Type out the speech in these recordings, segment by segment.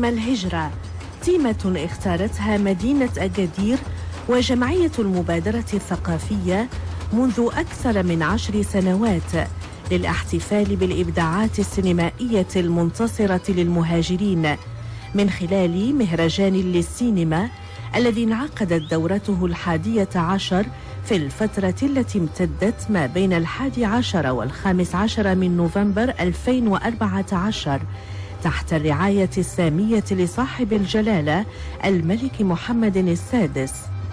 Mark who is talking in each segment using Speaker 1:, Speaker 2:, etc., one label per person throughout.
Speaker 1: سينما الهجرة، تيمة اختارتها مدينة أكادير وجمعية المبادرة الثقافية منذ أكثر من 10 سنوات للاحتفال بالإبداعات السينمائية المنتصرة للمهاجرين من خلال مهرجان للسينما الذي انعقدت دورته 11 في الفترة التي امتدت ما بين 11 و15 من نوفمبر 2014 تحت الرعاية السامية لصاحب الجلالة الملك محمد السادس.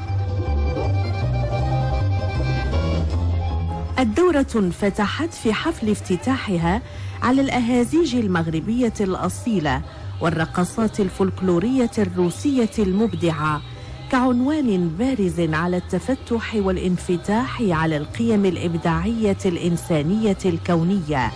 Speaker 1: الدورة انفتحت في حفل افتتاحها على الأهازيج المغربية الأصيلة والرقصات الفولكلورية الروسية المبدعة كعنوان بارز على التفتح والانفتاح على القيم الإبداعية الإنسانية الكونية.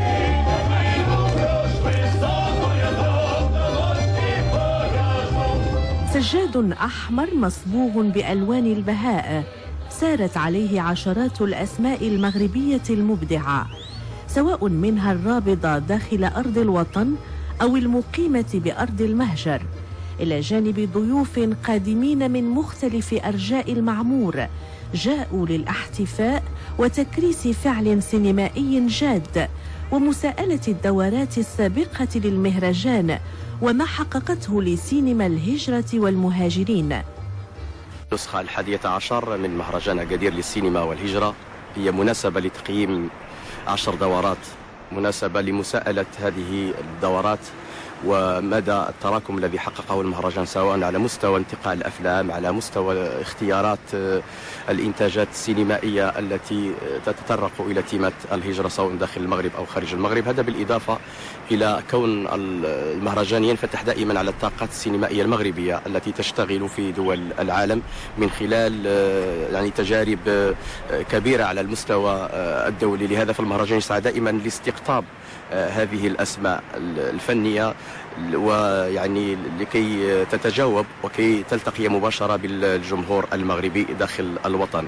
Speaker 1: سجاد أحمر مصبوغ بألوان البهاء سارت عليه عشرات الأسماء المغربية المبدعة، سواء منها الرابضة داخل أرض الوطن أو المقيمة بأرض المهجر، إلى جانب ضيوف قادمين من مختلف أرجاء المعمور جاءوا للاحتفاء وتكريس فعل سينمائي جاد ومساءلة الدورات السابقة للمهرجان وما حققته لسينما الهجرة والمهاجرين.
Speaker 2: النسخة 11 من مهرجان أكادير للسينما والهجرة هي مناسبة لتقييم 10 دورات، مناسبة لمساءلة هذه الدورات ومدى التراكم الذي حققه المهرجان سواء على مستوى انتقاء الأفلام، على مستوى اختيارات الإنتاجات السينمائية التي تتطرق إلى تيمة الهجرة سواء داخل المغرب أو خارج المغرب. هذا بالإضافة إلى كون المهرجان ينفتح دائما على الطاقات السينمائية المغربية التي تشتغل في دول العالم من خلال يعني تجارب كبيرة على المستوى الدولي. لهذا فالمهرجان يسعى دائما لاستقطاب هذه الأسماء الفنية ويعني لكي تتجاوب وكي تلتقي مباشرة بالجمهور المغربي داخل الوطن.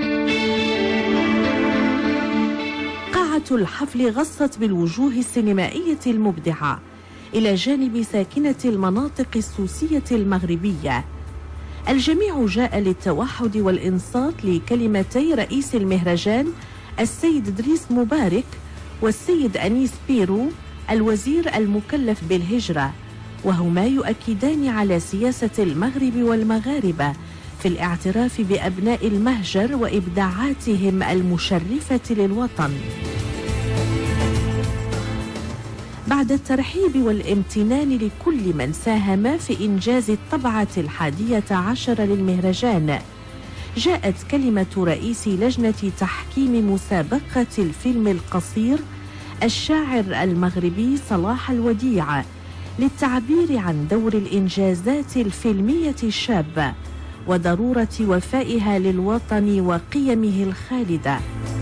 Speaker 1: قاعة الحفل غصت بالوجوه السينمائية المبدعة إلى جانب ساكنة المناطق السوسية المغربية. الجميع جاء للتوحد والإنصات لكلمتي رئيس المهرجان السيد إدريس مبارك والسيد أنيس بيرو الوزير المكلف بالهجرة، وهما يؤكدان على سياسة المغرب والمغاربة في الاعتراف بأبناء المهجر وإبداعاتهم المشرفة للوطن. بعد الترحيب والامتنان لكل من ساهم في إنجاز الطبعة 11 للمهرجان، جاءت كلمة رئيس لجنة تحكيم مسابقة الفيلم القصير الشاعر المغربي صلاح الوديع للتعبير عن دور الإنجازات الفيلمية الشابة وضرورة وفائها للوطن وقيمه الخالدة.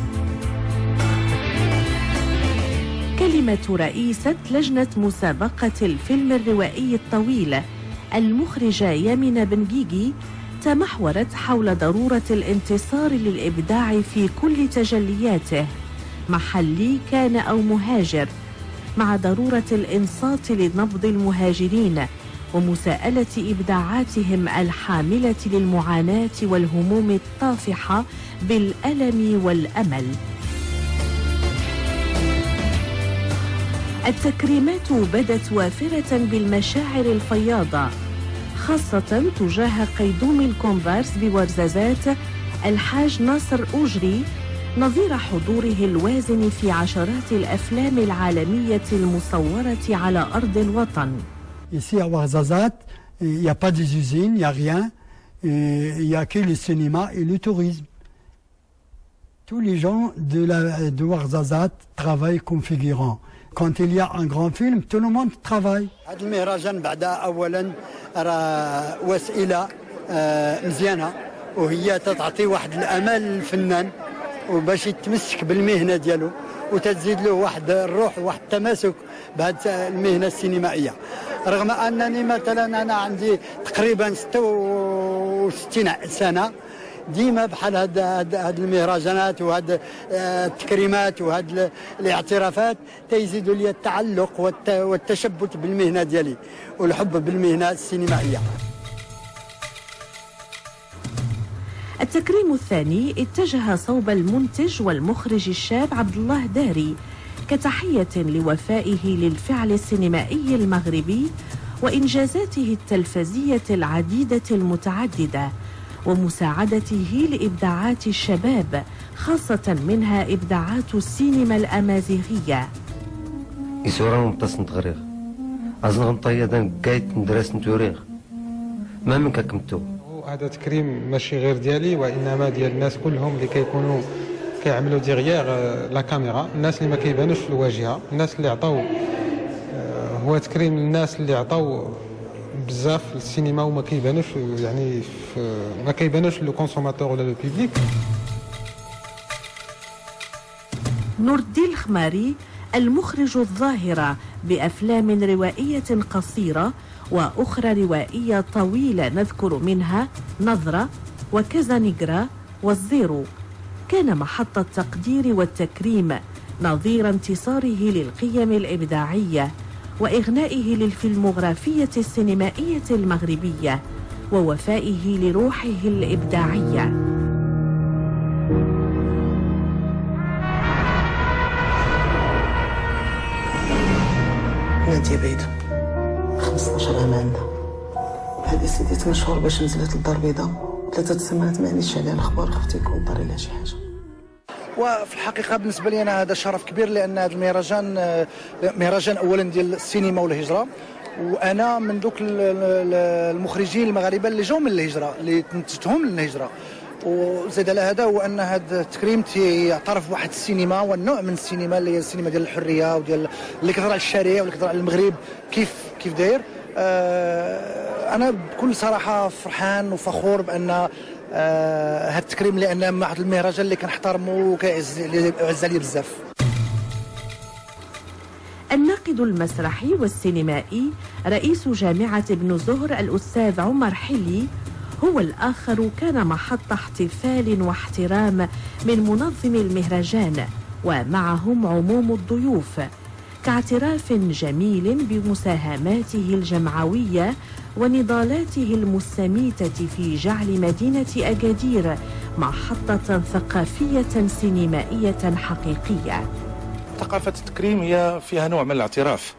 Speaker 1: كلمة رئيسة لجنة مسابقة الفيلم الروائي الطويل المخرجة يامنة بنجيجي تمحورت حول ضرورة الانتصار للإبداع في كل تجلياته محلي كان أو مهاجر، مع ضرورة الإنصات لنبض المهاجرين ومساءلة إبداعاتهم الحاملة للمعاناة والهموم الطافحة بالألم والأمل. التكريمات بدت وافرة بالمشاعر الفياضة، خاصة تجاه قيدوم الكومبارس بورزازات الحاج ناصر أوجري نظير حضوره الوازن في عشرات الأفلام العالمية المصورة على أرض الوطن.
Speaker 3: Ici à Ouarzazate, il n'y a pas des usines, il n'y a rien, il n'y a que le cinéma et le tourisme. Tous les gens de Ouarzazate travaillent comme figurants. Quand il y a un grand film, tout le monde travaille. هذا المهرجان بعد أولا وسيلة مزيانة وهي تعطي واحد الأمل للفنان وباش يتمسك بالمهنة ديالو وتزيد له واحد الروح وواحد التماسك بهذه المهنة السينمائية. رغم أنني مثلا أنا عندي تقريبا 66 سنة ديما بحال هاد المهرجانات وهاد التكريمات وهاد الاعترافات تيزيدوا لي التعلق والتشبث بالمهنه ديالي والحب بالمهنه السينمائيه.
Speaker 1: التكريم الثاني اتجه صوب المنتج والمخرج الشاب عبد الله داري كتحية لوفائه للفعل السينمائي المغربي وإنجازاته التلفزية العديدة المتعددة ومساعدته لإبداعات الشباب خاصة منها إبداعات السينما الأمازيغية.
Speaker 4: يسورا متصن تغريغ أزن غنطيدا قايت ندرس نتوريغ ما من كمتو.
Speaker 5: هذا تكريم ماشي غير ديالي وإنما ديال الناس كلهم اللي كيكونوا كيعملوا ديغيير لا كاميرا، الناس اللي ما كيبانوش في الواجهه، الناس اللي عطاو هو تكريم للناس اللي عطاو بزاف للسينما وما كيبانوش يعني ما كيبانوش لو كونسوماتور ولا لو بيبليك.
Speaker 1: نور الدين الخماري المخرج الظاهرة بأفلام روائية قصيرة وأخرى روائية طويلة نذكر منها نظرة وكازانيغرا والزيرو، كان محط التقدير والتكريم نظير انتصاره للقيم الإبداعية وإغنائه للفيلموغرافية السينمائية المغربية ووفائه لروحه الإبداعية.
Speaker 6: نادية بعيدة 15 عام عندها هذه سيدي تنشهر باش نزلت للدار البيضاء 3 سنوات ما عنديش عليها الاخبار، خفت يكون طاري لها شي حاجه.
Speaker 7: وفي الحقيقه بالنسبه لي انا هذا شرف كبير لان هذا مهرجان اولا ديال السينما والهجره، وانا من دوك المخرجين المغاربه اللي جاوا من الهجره اللي تنتجتهم للهجره. وزيد على هذا هو ان هذا التكريم تيعترف بواحد السينما والنوع من السينما اللي هي السينما ديال الحريه وديال اللي كتهضر على الشارع واللي كتهضر على المغرب كيف داير. انا بكل صراحه فرحان وفخور بان هذا التكريم لان واحد المهرجان اللي كنحترمه وكيعز عليه بزاف.
Speaker 1: الناقد المسرحي والسينمائي رئيس جامعة ابن زهر الأستاذ عمر حلي هو الآخر كان محط احتفال واحترام من منظم المهرجان ومعهم عموم الضيوف كاعتراف جميل بمساهماته الجمعوية ونضالاته المستميتة في جعل مدينة أكادير محطة ثقافية سينمائية حقيقية.
Speaker 8: ثقافة التكريم هي فيها نوع من الاعتراف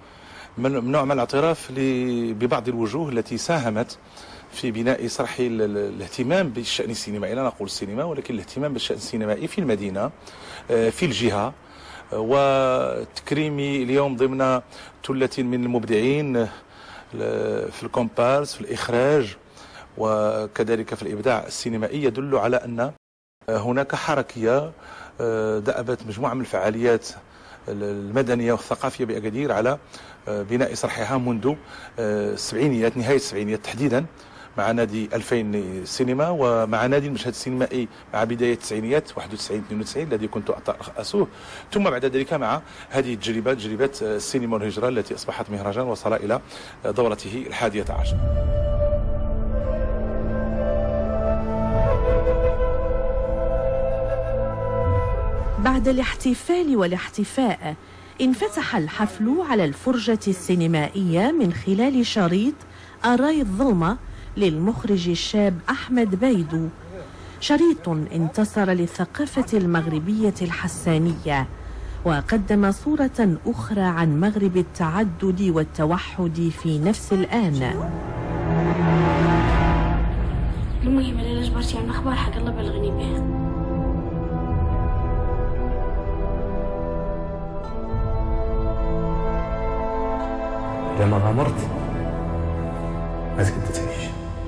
Speaker 8: ببعض الوجوه التي ساهمت في بناء صرح الاهتمام بالشأن السينمائي، لا نقول السينما ولكن الاهتمام بالشأن السينمائي في المدينة في الجهة. وتكريمي اليوم ضمن ثلة من المبدعين في الكومبارس في الإخراج وكذلك في الإبداع السينمائي يدل على أن هناك حركية دأبت مجموعة من الفعاليات المدنية والثقافية بأكادير على بناء صرحها منذ السبعينيات، نهاية السبعينيات تحديدا، مع نادي 2000 سينما ومع نادي المشهد السينمائي مع بداية التسعينيات 91-92 الذي كنت أرأسه، ثم بعد ذلك مع هذه تجربة السينما والهجرة التي أصبحت مهرجان وصل إلى دورته 11.
Speaker 1: بعد الاحتفال والاحتفاء انفتح الحفل على الفرجة السينمائية من خلال شريط أراي الظلمة للمخرج الشاب أحمد بيدو، شريط انتصر للثقافة المغربية الحسانية وقدم صورة أخرى عن مغرب التعدد والتوحد في نفس الآن.
Speaker 9: المهم أنا جبرتي عن أخبار حق الله بلغني بها.
Speaker 4: لما غامرت ما كنت تعيش.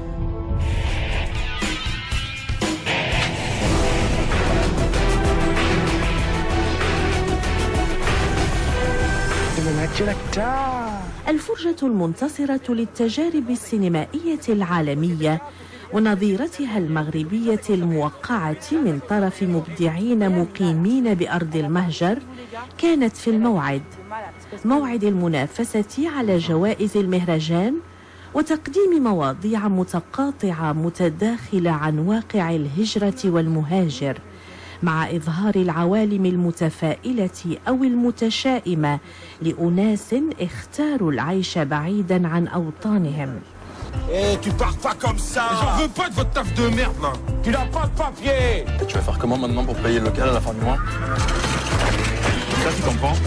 Speaker 1: الفرجة المنتصرة للتجارب السينمائية العالمية ونظيرتها المغربية الموقعة من طرف مبدعين مقيمين بأرض المهجر كانت في موعد المنافسة على جوائز المهرجان وتقديم مواضيع متقاطعة متداخلة عن واقع الهجرة والمهاجر، مع إظهار العوالم المتفائلة أو المتشائمة لأناس اختاروا العيش بعيدا عن أوطانهم.
Speaker 10: Eh, tu pars pas comme ça. J'en veux pas de votre taf de merde là. Tu n'as pas de papier.
Speaker 11: Tu vas faire comment maintenant pour payer le local à la fin du mois? Ça, tu comprends?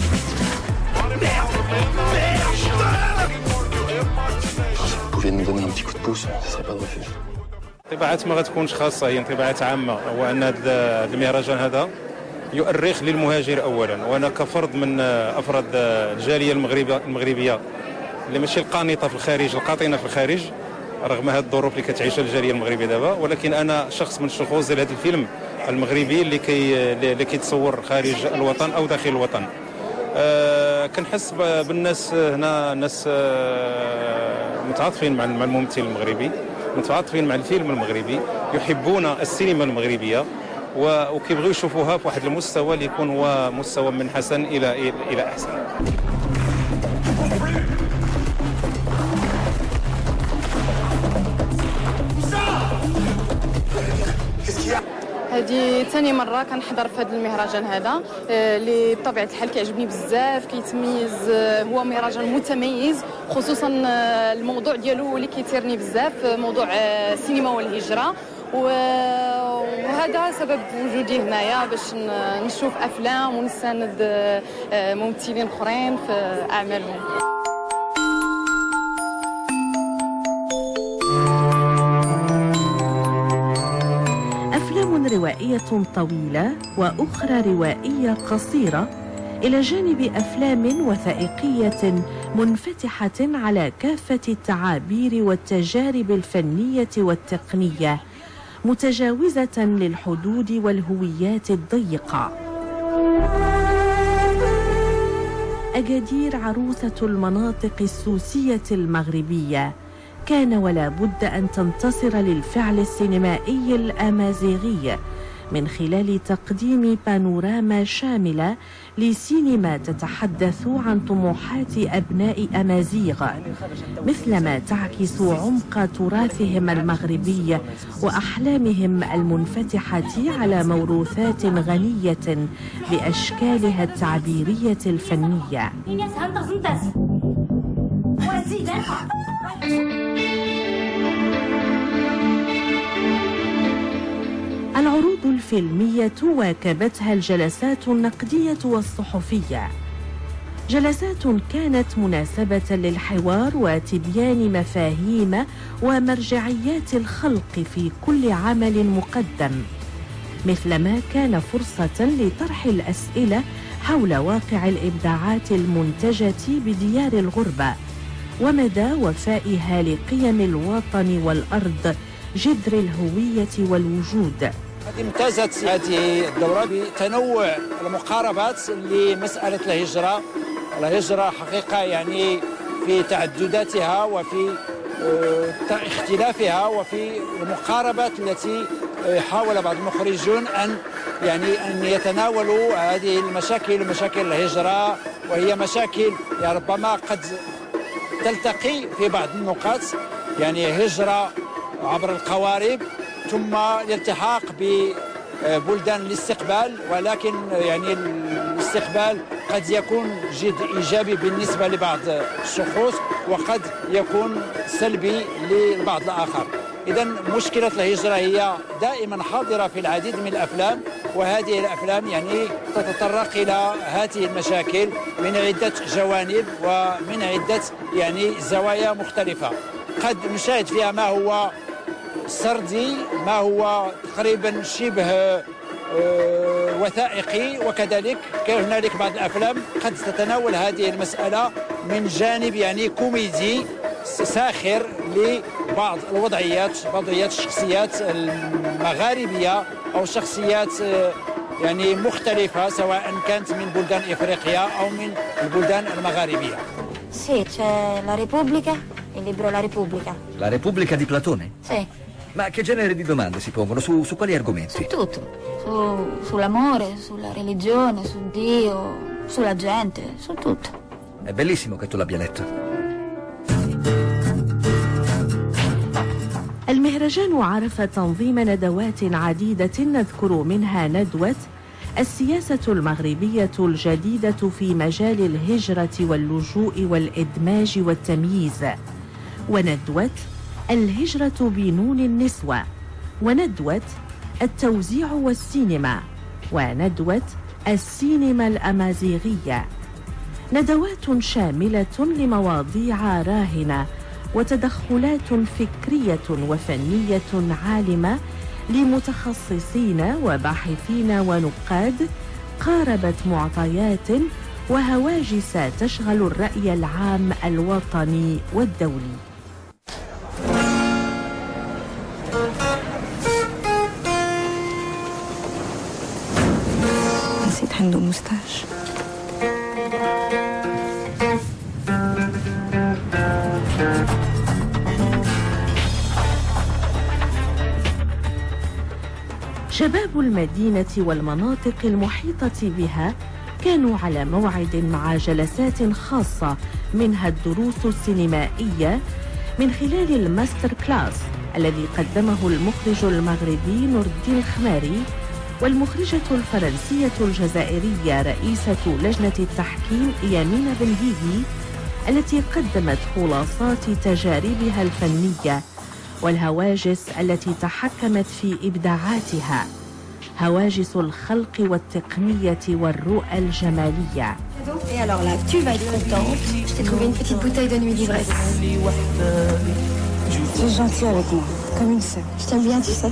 Speaker 11: Si vous pouviez nous donner un petit coup de pouce, ce serait pas de refus.
Speaker 12: انطباعات ما غتكونش خاصة، هي انطباعات عامة. هو أن هذا المهرجان هذا يؤرخ للمهاجر أولا، وأنا كفرد من أفراد الجالية المغربية اللي ماشي القانطة في الخارج، القاطنة في الخارج، رغم هذه الظروف اللي كتعيشها الجالية المغربية دابا، ولكن أنا شخص من الشخوص ديال هذا الفيلم المغربي اللي كيتصور خارج الوطن أو داخل الوطن. كنحس بالناس هنا، ناس متعاطفين مع الممثل المغربي، متعاطفين مع الفيلم المغربي، يحبون السينما المغربية وكيبغيو يشوفوها في واحد المستوى اللي يكون هو مستوى من حسن إلى أحسن.
Speaker 13: هذه ثاني مرة كنحضر في هذا المهرجان هذا اللي بطبيعة الحال كيعجبني بزاف، كيتميز، هو مهرجان متميز، خصوصا الموضوع ديالو اللي كيثيرني بزاف، موضوع السينما والهجرة، وهذا سبب وجودي هنايا باش نشوف أفلام ونساند ممثلين اخرين في أعمالهم.
Speaker 1: روائية طويلة وأخرى روائية قصيرة، إلى جانب أفلام وثائقية منفتحة على كافة التعابير والتجارب الفنية والتقنية، متجاوزة للحدود والهويات الضيقة. أجادير عروسة المناطق السوسية المغربية كان ولا بد أن تنتصر للفعل السينمائي الأمازيغي من خلال تقديم بانوراما شاملة لسينما تتحدث عن طموحات أبناء أمازيغ، مثلما تعكس عمق تراثهم المغربي وأحلامهم المنفتحة على موروثات غنية بأشكالها التعبيرية الفنية. العروض الفيلمية واكبتها الجلسات النقدية والصحفية، جلسات كانت مناسبة للحوار وتبيان مفاهيم ومرجعيات الخلق في كل عمل مقدم، مثلما كان فرصة لطرح الأسئلة حول واقع الإبداعات المنتجة بديار الغربة ومدى وفائها لقيم الوطن والأرض، جذر الهوية والوجود.
Speaker 14: امتازت هذه الدورة بتنوع المقاربات لمسألة الهجرة. الهجرة حقيقة يعني في تعدداتها وفي اختلافها وفي المقاربات التي حاول بعض المخرجون أن يتناولوا هذه المشاكل، مشاكل الهجرة، وهي مشاكل ربما قد تلتقي في بعض النقاط، يعني هجرة عبر القوارب ثم الالتحاق ببلدان الاستقبال، ولكن يعني الاستقبال قد يكون جد إيجابي بالنسبة لبعض الشخوص وقد يكون سلبي للبعض الآخر. إذا مشكلة الهجرة هي دائما حاضرة في العديد من الأفلام، وهذه الأفلام يعني تتطرق إلى هذه المشاكل من عدة جوانب ومن عدة يعني زوايا مختلفة. قد نشاهد فيها ما هو سردي، ما هو تقريبا شبه وثائقي، وكذلك هنالك بعض الأفلام قد تتناول هذه المسألة من جانب يعني كوميدي ساخر لبعض الوضعيات، وضعيات الشخصيات المغاربية أو شخصيات يعني مختلفة سواء كانت من بلدان إفريقيا أو من البلدان المغاربية.
Speaker 15: Sì, c'è La Repubblica, il libro La Repubblica.
Speaker 16: La Repubblica di Platone?
Speaker 15: Sì.
Speaker 16: Ma che genere di domande si pongono? Su quali argomenti?
Speaker 15: Su tutto. Sull'amore, sulla religione, su Dio, sulla gente, su tutto.
Speaker 16: È bellissimo che tu l'abbia letto.
Speaker 1: المهرجان عرف تنظيم ندوات عديدة نذكر منها ندوة السياسة المغربية الجديدة في مجال الهجرة واللجوء والإدماج والتمييز، وندوة الهجرة بنون النسوة، وندوة التوزيع والسينما، وندوة السينما الأمازيغية. ندوات شاملة لمواضيع راهنة وتدخلات فكرية وفنية عالمة لمتخصصين وباحثين ونقاد، قاربت معطيات وهواجس تشغل الرأي العام الوطني والدولي.
Speaker 6: نسيت عنده مستاش.
Speaker 1: شباب المدينة والمناطق المحيطة بها كانوا على موعد مع جلسات خاصة، منها الدروس السينمائية من خلال الماستر كلاس الذي قدمه المخرج المغربي نور الدين الخماري والمخرجة الفرنسية الجزائرية رئيسة لجنة التحكيم يامين بنهيدي، التي قدمت خلاصات تجاربها الفنية والهواجس التي تحكمت في إبداعاتها، هواجس الخلق والتقنية والرؤى الجمالية.
Speaker 17: Et alors là, tu vas être contente. Je t'ai trouvé une petite bouteille de nuit d'ivresse.
Speaker 6: Tu es gentil avec moi, comme une sœur.
Speaker 17: Je t'aime bien, tu sais.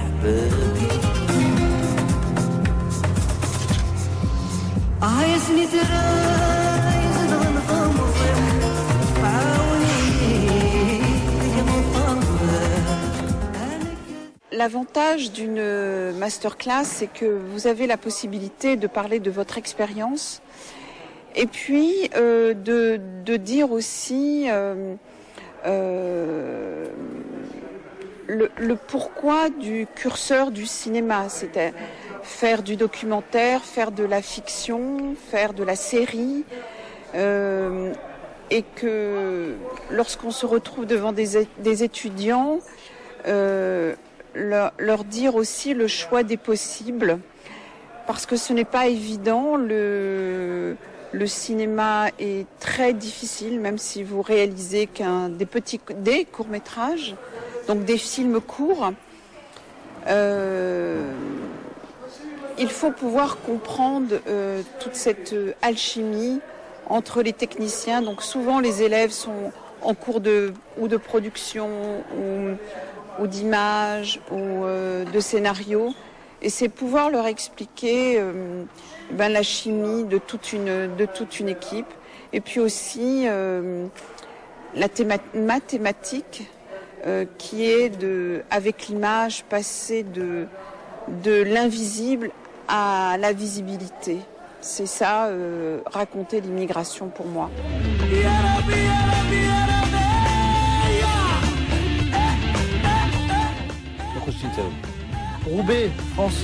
Speaker 18: L'avantage d'une masterclass, c'est que vous avez la possibilité de parler de votre expérience et puis de dire aussi le pourquoi du curseur du cinéma, c'est-à-dire faire du documentaire, faire de la fiction, faire de la série, et que lorsqu'on se retrouve devant des étudiants, leur dire aussi le choix des possibles, parce que ce n'est pas évident. Le cinéma est très difficile, même si vous réalisez des courts-métrages, donc des films courts. Il faut pouvoir comprendre toute cette alchimie entre les techniciens. Donc souvent les élèves sont en cours de production ou d'image ou de scénario, et c'est pouvoir leur expliquer la chimie de toute une équipe, et puis aussi la mathématique qui est avec l'image, passer de l'invisible à la visibilité. C'est ça, raconter l'immigration pour moi.
Speaker 19: Roubaix, France.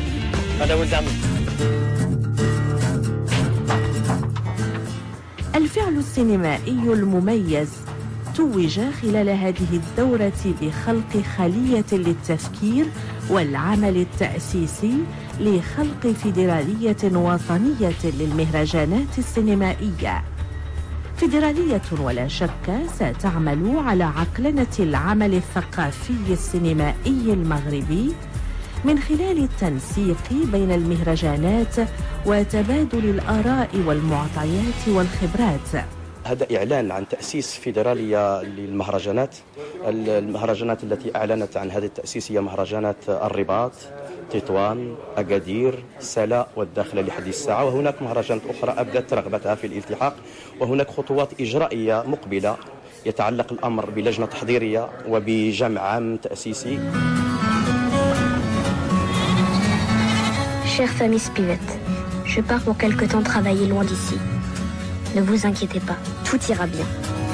Speaker 1: الفعل السينمائي المميز توج خلال هذه الدورة بخلق خلية للتفكير والعمل التأسيسي لخلق فيدرالية وطنية للمهرجانات السينمائية. فيدرالية ولا شك ستعمل على عقلنة العمل الثقافي السينمائي المغربي من خلال التنسيق بين المهرجانات وتبادل الآراء والمعطيات والخبرات.
Speaker 2: هذا إعلان عن تأسيس فيدرالية للمهرجانات. المهرجانات التي أعلنت عن هذا التأسيس هي مهرجانات الرباط، تطوان، أكادير، سلا والداخلة لحد الساعة، وهناك مهرجانات أخرى أبدت رغبتها في الالتحاق، وهناك خطوات إجرائية مقبلة يتعلق الأمر بلجنة تحضيرية وبجمع عام تأسيسي.
Speaker 20: Chère famille Spivette, je pars pour quelque temps travailler loin d'ici. Ne vous inquiétez pas, tout ira bien.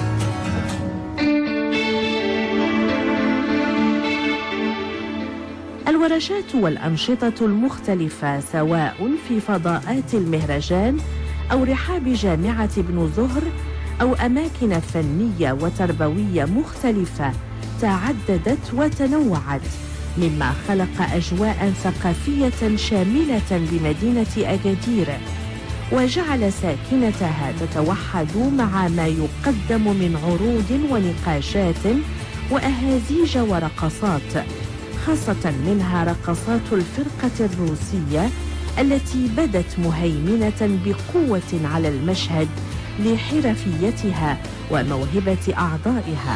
Speaker 1: الورشات والأنشطة المختلفة سواء في فضاءات المهرجان أو رحاب جامعة ابن زهر أو أماكن فنية وتربوية مختلفة تعددت وتنوعت، مما خلق أجواء ثقافية شاملة لمدينة أكادير، وجعل ساكنتها تتوحد مع ما يقدم من عروض ونقاشات وأهازيج ورقصات، خاصة منها رقصات الفرقة الروسية التي بدت مهيمنة بقوة على المشهد لحرفيتها وموهبة أعضائها.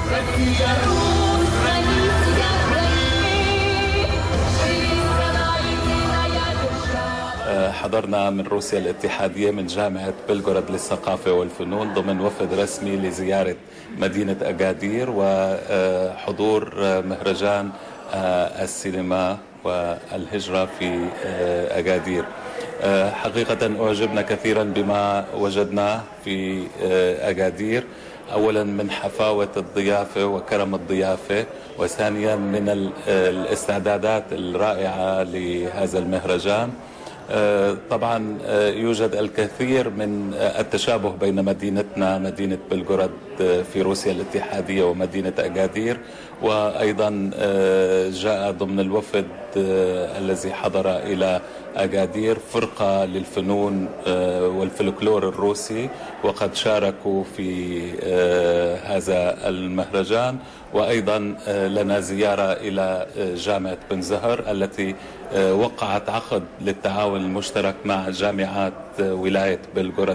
Speaker 19: حضرنا من روسيا الاتحادية من جامعة بلغراد للثقافة والفنون ضمن وفد رسمي لزيارة مدينة أكادير وحضور مهرجان السينما والهجرة في أكادير. حقيقة أعجبنا كثيرا بما وجدناه في أكادير، أولا من حفاوة الضيافة وكرم الضيافة، وثانيا من الاستعدادات الرائعة لهذا المهرجان. طبعا يوجد الكثير من التشابه بين مدينتنا مدينة بلغراد في روسيا الاتحادية ومدينة أكادير، وأيضا جاء ضمن الوفد الذي حضر إلى أكادير فرقة للفنون والفلكلور الروسي، وقد شاركوا في هذا المهرجان. وأيضا لنا زيارة إلى جامعة بن زهر التي وقعت عقد للتعاون المشترك مع جامعات ولاية بلغراد،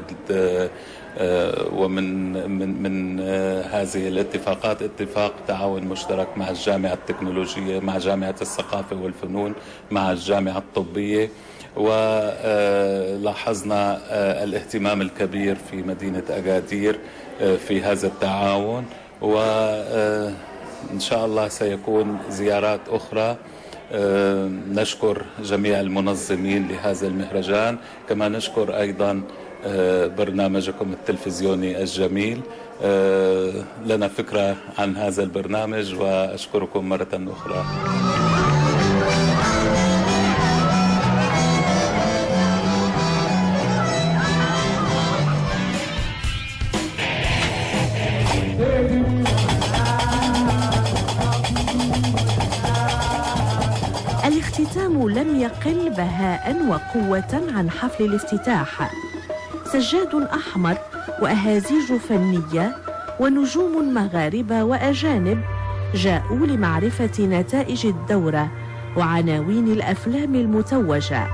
Speaker 19: ومن هذه الاتفاقات اتفاق تعاون مشترك مع الجامعة التكنولوجية، مع جامعة الثقافة والفنون، مع الجامعة الطبية. ولاحظنا الاهتمام الكبير في مدينة أكادير في هذا التعاون، وإن شاء الله سيكون زيارات أخرى. نشكر جميع المنظمين لهذا المهرجان، كما نشكر أيضا برنامجكم التلفزيوني الجميل. لنا فكرة عن هذا البرنامج وأشكركم مرة أخرى.
Speaker 1: الاختتام لم يقل بهاء وقوة عن حفل الافتتاح. سجاد أحمر وأهازيج فنية ونجوم مغاربة وأجانب جاءوا لمعرفة نتائج الدورة وعناوين الأفلام المتوجة.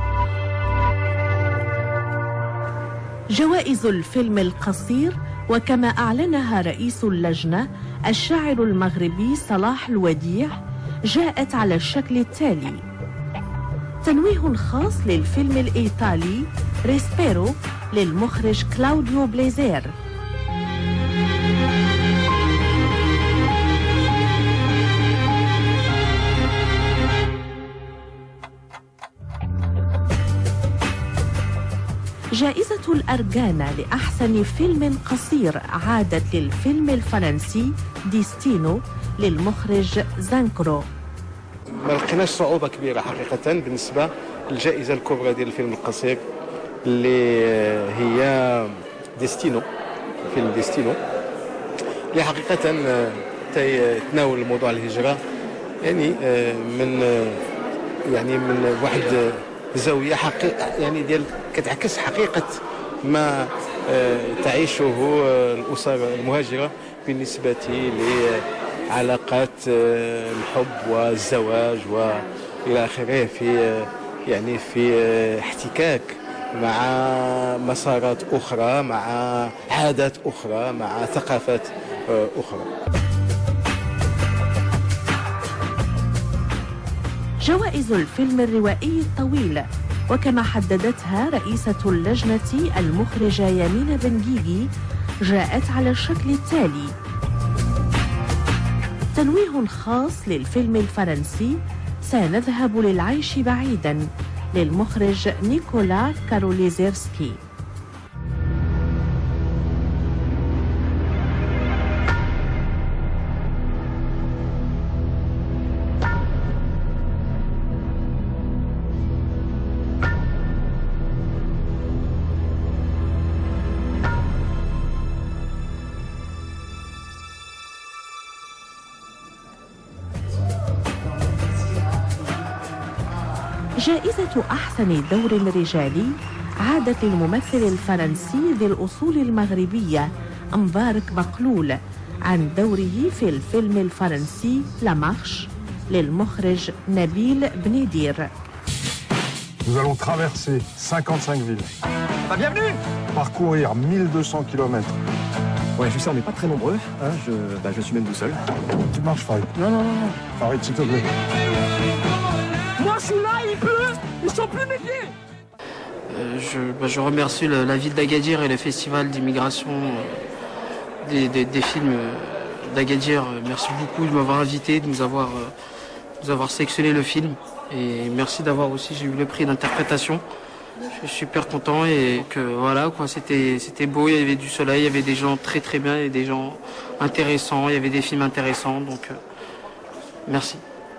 Speaker 1: جوائز الفيلم القصير، وكما أعلنها رئيس اللجنة الشاعر المغربي صلاح الوديع، جاءت على الشكل التالي: تنويه خاص للفيلم الإيطالي ريسبيرو للمخرج كلاوديو بليزير. جائزة الأرجانا لأحسن فيلم قصير عادت للفيلم الفرنسي ديستينو للمخرج زانكرو.
Speaker 21: ما لقيناش صعوبة كبيرة حقيقة بالنسبة للجائزة الكبرى ديال الفيلم القصير اللي هي ديستينو، فيلم ديستينو اللي حقيقة تناول موضوع الهجرة، يعني من واحد زاوية يعني ديال كتعكس حقيقة ما تعيشه الأسر المهاجرة بالنسبة لعلاقات الحب والزواج وإلى آخره، في احتكاك مع مسارات أخرى، مع عادات أخرى، مع ثقافات أخرى.
Speaker 1: جوائز الفيلم الروائي الطويل، وكما حددتها رئيسة اللجنة المخرجة يمين بنجيجي، جاءت على الشكل التالي: تنويه خاص للفيلم الفرنسي سنذهب للعيش بعيدا للمخرج نيكولا كاروليزيرسكي. جائزة أحسن دور رجالي عادت للممثل الفرنسي ذي الأصول المغربية مبارك مقلول عن دوره في الفيلم الفرنسي لا مارش للمخرج نبيل بنيدير.
Speaker 3: Nous allons traverser 55 villes. Bienvenue! Parcourir 1200 km.
Speaker 11: Ouais, je sais, on n'est pas très nombreux. Hein, je suis même tout seul.
Speaker 3: Tu marches, Farid? Non. Farid, s'il te plaît.
Speaker 10: Moi, je suis là, il pleut, ils sont plus mes pieds.
Speaker 22: Je remercie la ville d'Agadir et le festival d'immigration des films d'Agadir. Merci beaucoup de m'avoir invité, de nous avoir sélectionné le film. Et merci d'avoir aussi, j'ai eu le prix d'interprétation. Je suis super content et que voilà, quoi, c'était beau, il y avait du soleil, il y avait des gens très très bien, il y avait des gens intéressants, il y avait des films intéressants, donc merci.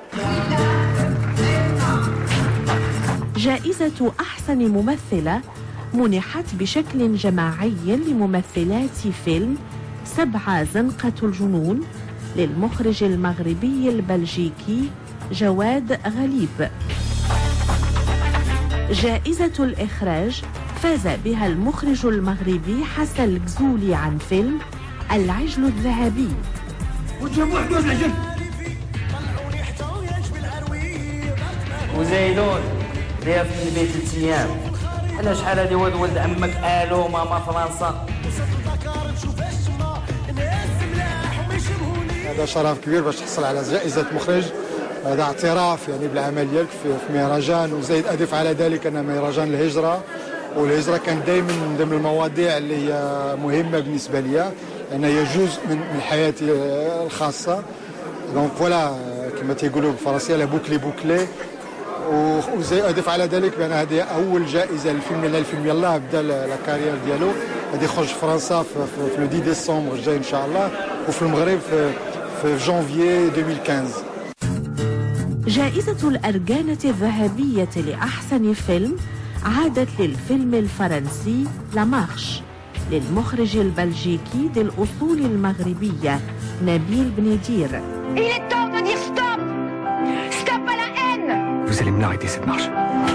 Speaker 1: جائزة أحسن ممثلة منحت بشكل جماعي لممثلات فيلم 7 زنقة الجنون للمخرج المغربي البلجيكي جواد غليب. جائزة الإخراج فاز بها المخرج المغربي حسن الجزولي عن فيلم العجل الذهبي.
Speaker 23: وزايدون ضياف في البيت 3 أيام. أنا شحال هادي ولد عمك ألو ماما فرنسا.
Speaker 5: هذا شرف كبير باش تحصل على جائزة مخرج. هذا اعتراف يعني بالعمل ديالك في مهرجان، وزايد أضيف على ذلك أن مهرجان الهجرة، والهجرة كانت دائما من ضمن المواضيع اللي هي مهمة بالنسبة لي، لأنها هي جزء من حياتي الخاصة. دونك فوالا كما تيقولوا بالفرنسية لا بوكلي بوكلي. وزي أضيف على ذلك بأن هذه أول جائزة للفيلم، لأن الفيلم يلاه بدا لا كارير ديالو، غادي يخرج في فرنسا في لو 10 ديسمبر الجاي إن شاء الله، وفي المغرب في جانفيي 2015.
Speaker 1: جائزة الأرجانة الذهبية لأحسن فيلم عادت للفيلم الفرنسي لا مارش للمخرج البلجيكي ذي الأصول المغربية نبيل بنيدير.
Speaker 24: Il est temps de dire stop! Stop à la haine!
Speaker 11: Vous allez me l'arrêter cette marche.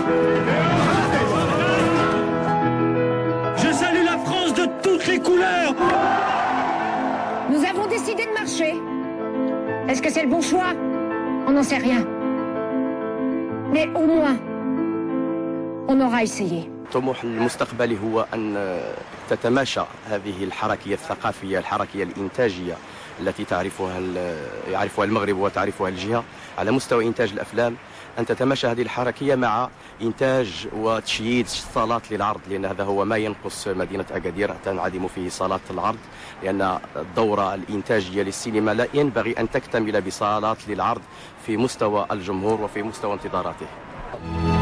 Speaker 10: Je salue la France de toutes les couleurs!
Speaker 24: Nous avons décidé de marcher. Est-ce que c'est le bon choix? On n'en sait rien. Mais au moins, on aura essayé.
Speaker 2: الطموح المستقبلي هو أن تتماشى هذه الحركية الثقافية، الحركية الإنتاجية التي يعرفها المغرب وتعرفها الجهة على مستوى إنتاج الأفلام، أن تتماشى هذه الحركية مع إنتاج وتشييد صالات للعرض، لأن هذا هو ما ينقص مدينة أكادير، تنعدم فيه صالات العرض، لأن الدورة الإنتاجية للسينما لا ينبغي أن تكتمل بصالات للعرض في مستوى الجمهور وفي مستوى انتظاراته.